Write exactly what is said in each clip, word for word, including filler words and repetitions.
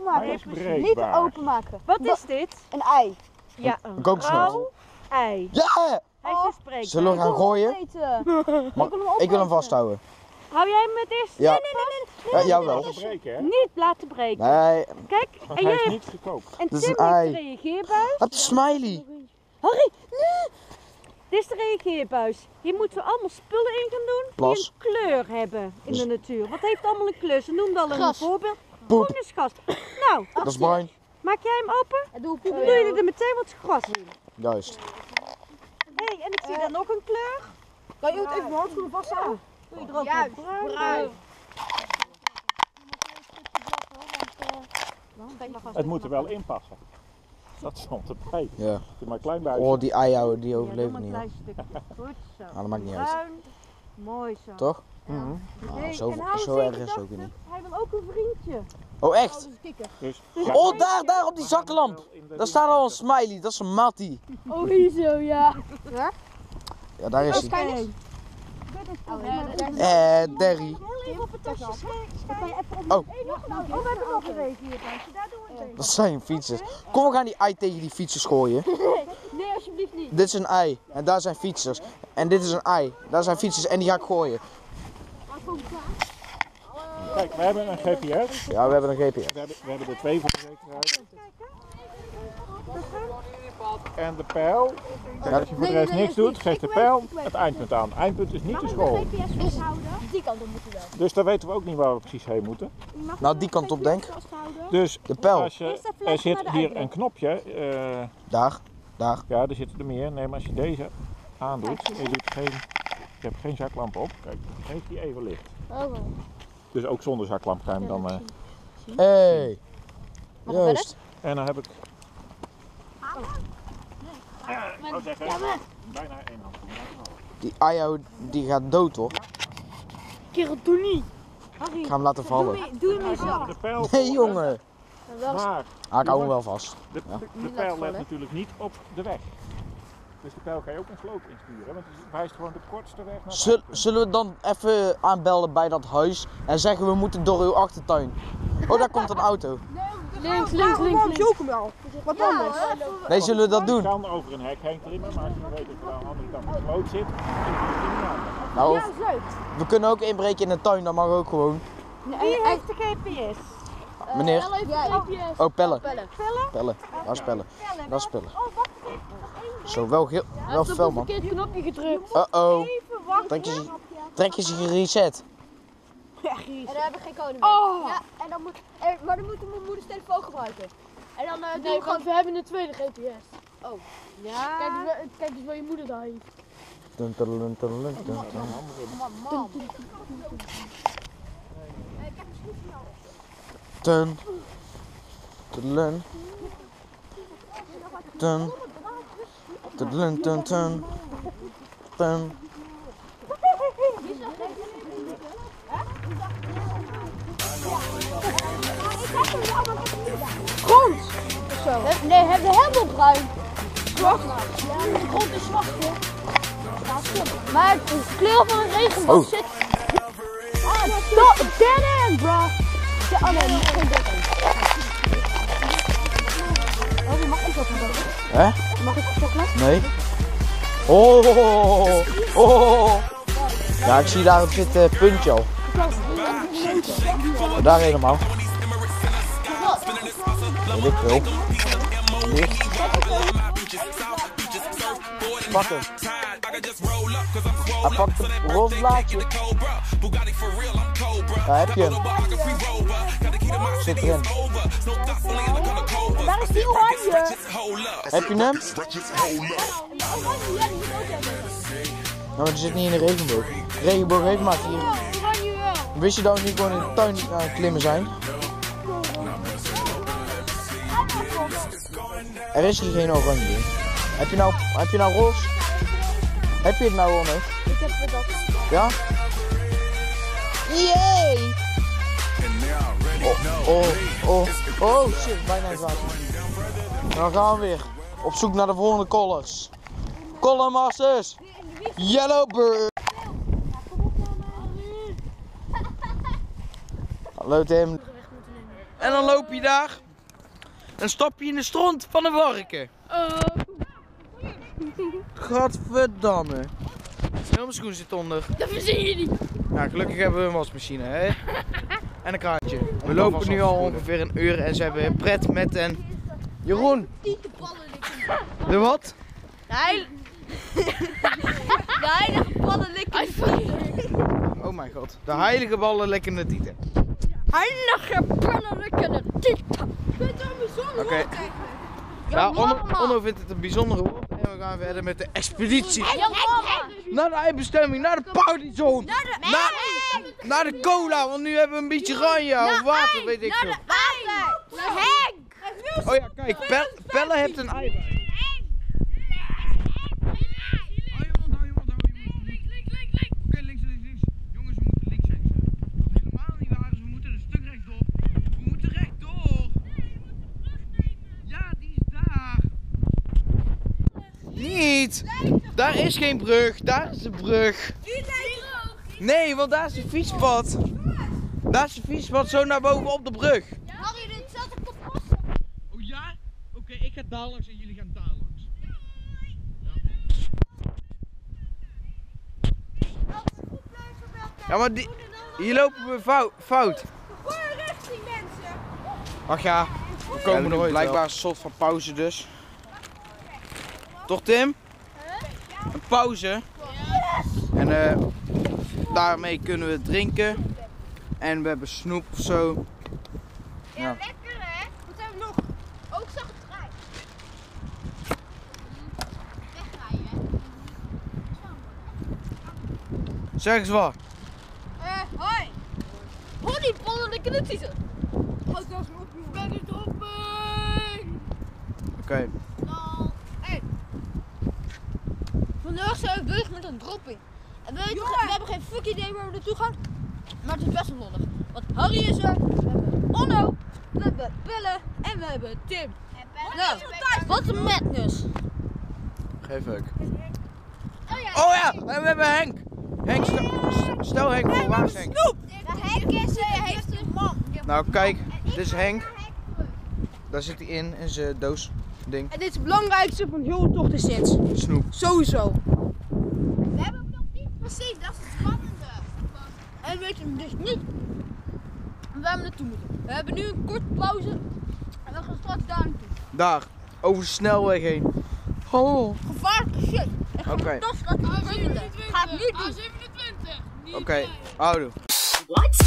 openmaken. Niet openmaken. Wat is dit? Een ei. Ja, een kokosnoot. rauw ei. Ja! Hij is dus spreekbaar. Zullen we gaan gooien? Maar Ik wil hem vasthouden. Hou jij hem het eerst? Ja. Nee, nee, nee, nee. Ja, jou wel. Breken, hè? Niet laten breken. Nee, Kijk, Want en hij jij is hebt... niet gekookt. En Dit Tim is een heeft ei. de reageerbuis. wat een smiley. Harry, nee. Dit is de reageerbuis. Hier moeten we allemaal spullen in gaan doen die Plas. een kleur hebben in de natuur. Wat heeft allemaal een kleur? Ze noemden al een Gras. voorbeeld. Poep. Groen is gas. Nou, Dat is bruin. maak jij hem open? En doe Dan doe je er meteen wat gras in. Juist. Hé, en ik zie daar nog een kleur. Kan je ook even mijn handschoenen vasthouden? Doe je er ook Juist, wat bruin. bruin. Het moet er wel in passen. Dat stond erbij. Ja. Het is maar een klein buisje. Oh, die eihouden die Ja, doe overleven maar een niet. klein Hoor. stukje. Goed zo. Nou, dat maakt niet uit. Bruin. Mooi zo. Toch? Mhm. Nou, Hey, zo en hij zo heeft erg is het gedacht, ook weer niet. Hij wil ook een vriendje. Oh, echt? Dus, Oh, daar, daar op die zaklamp. Daar staat al een smiley. Dat is een Mattie. Oh, hier zo, ja. Ja, daar is hij. Kijk eens. Eh, Derry. Heel even op het tasje schijnen. Oh. Oh, we hebben nog een reageerbuisje. Daar doen we het even. Dat zijn fietsers. Kom, we gaan die ei tegen die fietsers gooien. Nee, alsjeblieft niet. Dit is een ei. En daar zijn fietsers. En dit is een ei. Daar zijn fietsers en die ga ik gooien. kijk, we hebben een G P S. Ja, we hebben een G P S. We hebben, we hebben er twee voor de zekerheid. En de pijl. Kijk, als je voor de rest niks doet, geeft de pijl het eindpunt aan. Eindpunt is niet de school. Die kant op moeten we wel. Dus dan weten we ook niet waar we precies heen moeten. Nou, die kant op denk. Dus De pijl. als je, er zit hier een knopje. eh, Daar. Daar. ja, er zitten er meer. Nee, maar als je deze aandoet en je, doet geen, je hebt geen zaklamp op, kijk, dan heeft hij even licht. Dus ook zonder zaklamp ga je hem dan... eh, Hey. Juist. en dan heb ik... Ik zou zeggen, bijna één hand. Die eihou die gaat dood hoor. Kerel, doe niet. Ik ga hem laten vallen. Doe hem eens zo. De pijl, Nee jongen. maar Ah, ik hou hem wel vast. de, de, de pijl let natuurlijk niet op de weg. Dus de pijl kan je ook een sloot insturen, want het wijst gewoon de kortste weg naar Zul- zullen we dan even aanbellen bij dat huis en zeggen we moeten door uw achtertuin? Oh, daar komt een auto. Links, links, links, links. Zoek hem wel. Wat anders. Nee, zullen we dat Je doen? kan over een hek heen klimmen, maar als je weet dat je aan de andere kant van de sloot zit, dan kun je niet aan. Nou, Ja, leuk. we kunnen ook inbreken in de tuin, dat mag ook gewoon. Wie heeft de G P S? Meneer. Ja, Oh, pellen. Pellen. Pellen. Waar is pellen? Dat is pellen. Zo, wel, heel, wel fel man. verkeerd knopje gedrukt. Uh-oh. Even wachten. Trek je, trek je zich gereset. En dan hebben we geen code meer. Oh. Ja, en dan moet, en, maar dan moeten we mijn moeders telefoon gebruiken. En dan uh, nee, want we hebben een tweede G P S. Oh. Ja. Kijk eens, wel- kijk eens waar je moeder daar heeft. Dun, dun, dun, dun, dun, dun. Mam. Dun. Dun. Dun. Dun, dun, dun. Dun. Grond! Of zo. He, nee, heb je helemaal bruin. Zwart. De grond is zwart, hoor. Maar de kleur van een regenboog Oh. zit... Ah, stop! Dead end, bro! Ja, oh nee, geen dead end. Oh, je mag ook wat doen. Hè? Mag ik chocolade? Nee. Oh, oh, oh. Ja, ik zie daar op dit uh, puntje al. Daar helemaal. Weet ik veel. Hier. Pak hem. Hij pakt een roze blaadje. Daar heb je hem. Zit erin. Daar is die oranje. Heb je hem? Nou, maar die zit niet in de regenboog. De regenboog heeft maar hier. Oranje wel. Wist je dat we nu gewoon in de tuin aan het klimmen zijn? Er is hier geen oranje. Heb je nou, heb je nou roze? Heb je het nou al nog? Ik heb het ook. Ja? Yay! Oh, oh, oh, oh shit, bijna in het water. Dan gaan we weer op zoek naar de volgende colors. Color Masters! Yellowbird! Hallo Tim. En dan loop je daar. Dan stap je in de stront van een varken. Gadverdamme. Heel mijn schoen zit onder. Dat verzin je niet. Ja, gelukkig hebben we een wasmachine, hè? En een kraantje. We lopen nu al ongeveer een uur en ze hebben pret met een... Jeroen! De wat? De heilige... De heilige ballen likken. Oh mijn god. De heilige ballen lekkende tieten. Heilige ballen likken tieten. Oké. Okay. Ja, Onno, Onno vindt het een bijzondere woord. En we gaan verder met de expeditie. Naar de eindbestemming, naar de Paudizone. Naar de, naar, naar de cola, want nu hebben we een beetje ranja of water, weet ik veel. Naar Henk. Oh ja, kijk, Pel, Pelle heeft een ei bij. Niet! Daar is geen brug, daar is de brug. Nee, want daar is een fietspad. Daar is een fietspad zo naar boven op de brug. Harry, dit zat op de post. Oh ja? Oké, okay, ik ga daar langs en jullie gaan daar langs. Ja, ja maar die, hier lopen we fout. fout. Goeie richting, mensen. Ach ja, we komen er blijkbaar een soort van pauze dus. Toch Tim? Een pauze. En uh, daarmee kunnen we drinken. En we hebben snoep of zo. Ja, ja. Lekker hè? Wat hebben we nog? Ook zag het vrij. Wegrijden hè? Zeg eens wat. Eh, hoi. Hoi, pollen de knutsen. Houd dat op, ik ben het op. Oké. Okay. Nou, hé. Vandaag zijn we bezig met een dropping. En we, weten, we hebben geen fuck idee waar we naartoe gaan. Maar het is best wel lollig. Want Harry is er, we hebben Onno, we hebben Pelle en we hebben Tim. Nou, wat een madness. Geen fuck. Oh ja, en we hebben Henk. Henk, stel, stel Henk voor, waar is Henk? Snoep! Henk is, heeft een man. Nou kijk, dit is Henk. Daar zit hij in, in zijn doos ding. En dit is het belangrijkste van heel de tocht is dit. Snoep. Sowieso. We hebben ook nog niet precies, dat is het spannende. En we weten dus niet waar we naartoe moeten. We hebben nu een korte pauze en we gaan straks daar naartoe. Daar, over de snelweg heen. Oh. Gevaarlijke shit. Oké. Okay. Dat gaat niet Ga ik niet doen. A zevenentwintig. Oké, okay. Houdoe. What?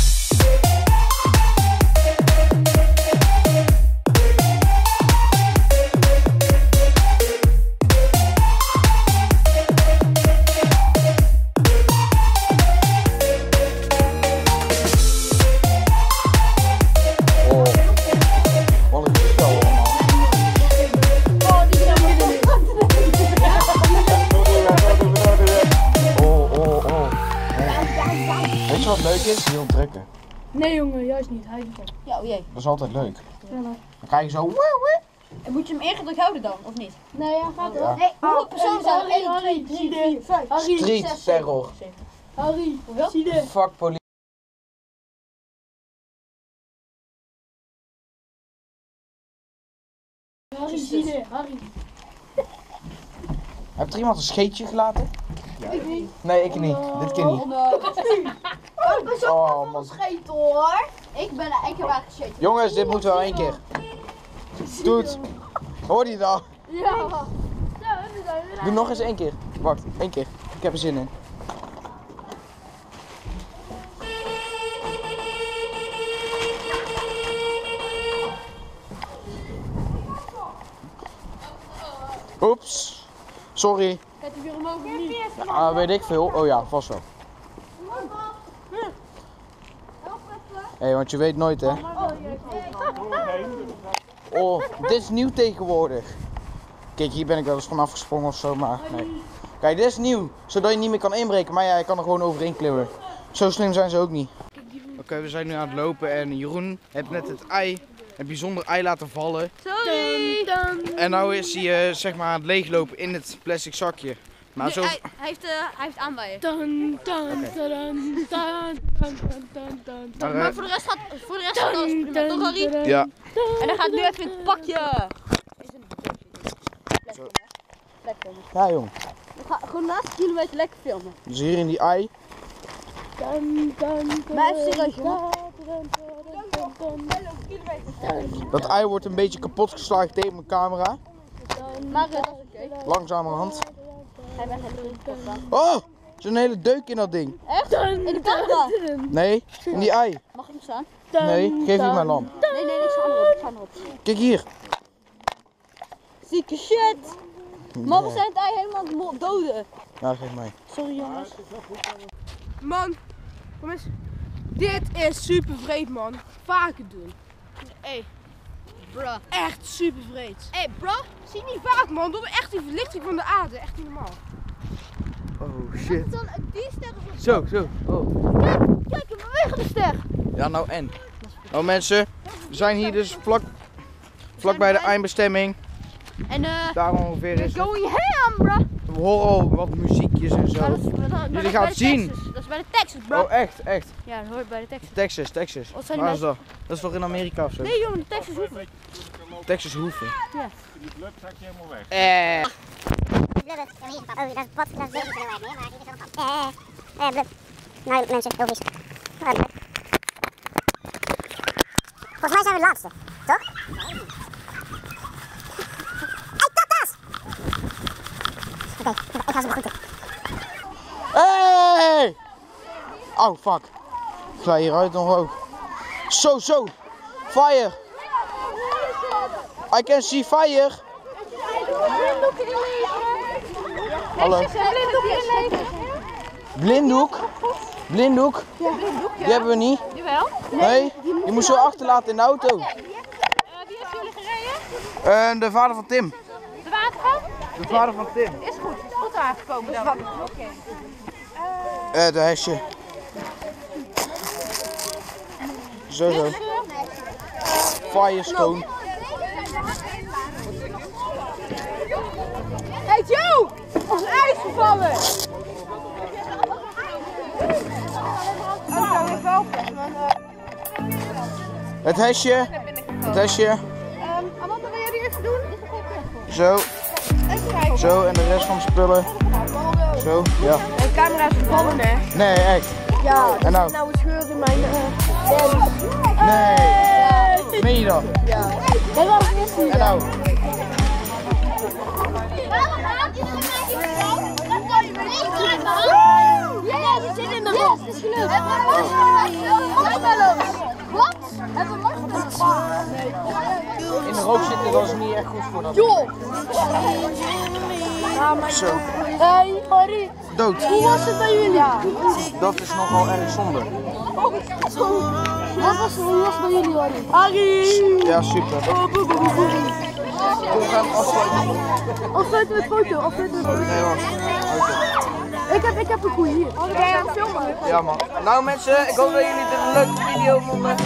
Weet je wat leuk is? Heel drukken. Nee jongen, juist niet. Hij is Ja, oh jee. Dat is altijd leuk. Ja, Dan krijg je zo. En moet je hem ingedrukt houden dan, of niet? Nee, ja, gaat Ja. wel. Nee, honderd percent zijn Harry, één, twee, drie, vier, vijf. Harry, Street terror. Harry, Hoeveel? zie je? Fuck politie. Harry, zie je? Harry. Heeft er iemand een scheetje gelaten? Ik niet. Nee, ik niet. Dit keer niet. Oh, pas op, Oh man. scheet hoor. Ik ben ik heb eigenlijk gescheten. Jongens, dit moet wel één keer. Doet. Hoor je dat? Ja. Doe nog eens één keer. Wacht, één keer. Ik heb er zin in. Oeps. Sorry. Gaat hij weer omhoog of niet? Ja, weet ik veel. Oh ja, vast wel. Hé, hey, want je weet nooit hè. Oh, dit is nieuw tegenwoordig. Kijk, hier ben ik wel eens van afgesprongen of zo, maar nee. Kijk, dit is nieuw. Zodat je niet meer kan inbreken, maar ja, je kan er gewoon overheen klimmen. Zo slim zijn ze ook niet. Oké, okay, we zijn nu aan het lopen en Jeroen heeft net het ei, een bijzonder ei laten vallen. Sorry. En nou is hij uh, zeg maar aan het leeglopen in het plastic zakje. Maar Nu, zo... hij, hij heeft, uh, hij heeft aanbijen. Dun, dun, Oké. dun, dun, dun, dun, dun, dun, Maar, Maar eh, voor de rest gaat, voor de rest gaat alles prima, toch Harry? ja. En dan gaat nu even in het pakje. Zo. Ja, jong. We gaan gewoon de laatste kilometer lekker filmen. Dus hier in die ei. dun, dun, dun, Maar even serieus, jongen. dun, dun, dun, dun, Dat ei wordt een beetje kapot geslagen tegen mijn camera. Maar dat is oké. Langzamerhand. Hij bent helemaal kapot. Oh! Er is een hele deuk in dat ding. Echt? In de camera? Nee, in die ei. Mag ik hem staan? Nee, geef hier mijn lamp. Nee, nee, nee, ik sla erop, ik sla erop. Kijk hier. Zieke shit! Man, we zijn het ei helemaal aan het mo- doden. Nou, geef mij. Sorry jongens. Man, kom eens. Dit is super vreed, man. Vaker doen. Hey, bruh. Echt super vreed. Hey, bruh. Zie je niet vaak, man. Door echt die verlichting van de aarde. Echt niet normaal. Oh shit. Dan die ster is Zo, zo. Oh. Kijk, kijk, een bewegende ster. Ja, nou en. Oh mensen, we zijn hier dus vlak, vlak bij de eindbestemming. En eh, Daar ongeveer is het. going ham, bruh. We horen al wat muziekjes en Maar zo. dat is, maar dat- maar dat is gaan bij het de zien. Texas. Dat is bij de Texas, bro. Oh echt, echt. Ja, dat hoort bij de Texas. Texas, Texas. Wat zijn Waar die is dat? Dat is toch in Amerika of zo? Nee jongen, de Texas hoeven. Texas hoeven. Die blub zak je helemaal weg. Eh. Blubber, ik heb hem hier gepakt. Oh, dat is wat, dat is zeker heel erg meer, maar dit is wel een gat. Eh, eh, eh, blub. Nou, mensen, heel vies. Ah, blub. Volgens mij zijn we de laatste, toch? Hey, tatas! Oké, ik ga ze begroeten. Hey! Oh fuck. Ik ga hieruit omhoog. Zo, zo. Fire. I can see fire. Hallo. Blinddoek. Blinddoek. Die hebben we niet. Jawel. Nee, die moest zo achterlaten in de auto. Wie heeft jullie gereden? Eh, de vader van Tim. De watergang? De vader van Tim. Is goed, is goed aangekomen dan. Oké. Eh, de hesje. Zo zo. Firestone. Hey Joe! Ons ijs gevallen! Het hesje. Het hesje. Amanda, wil jij die even doen? Zo. Zo en de rest van de spullen. Zo, ja. Mijn camera is gevallen, hè? Nee, echt. Ja, En nou? nou een scheur in mijn uh, Nee. Meen je dat? Ja. Dat was het eerste. En nou? Ja, die zit in de rook. Het is gelukt. Marshmallows. Wat? Hebben we marshmallows? In de rook zitten, dat is niet echt goed voor dat. Joh. Zo. Hey, Harry. Dood. Hoe was het bij jullie? Ja. Dat is nogal erg zonde. Wat was, hoe was het bij jullie, Harry? Harry! Ja, super. We gaan afsluiten. Afsluiten met foto, afsluiten met foto. Nee hoor. Ik heb, ik heb een koe hier. Oh, ben je aan het filmen? Ja man. Nou mensen, ik hoop dat jullie dit een leuke video vonden.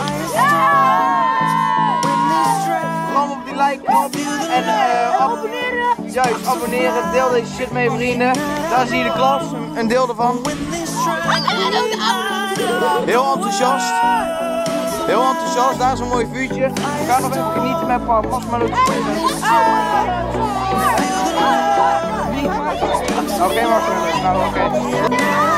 Ram op die like knop en uh, ab juist abonneren. Deel deze shit met je vrienden. Daar zie je de klas, een deel ervan. Heel enthousiast. Heel enthousiast, daar is een mooi vuurtje. We gaan nog even genieten met een paar marshmallows. Oké, marshmallows, nou oké.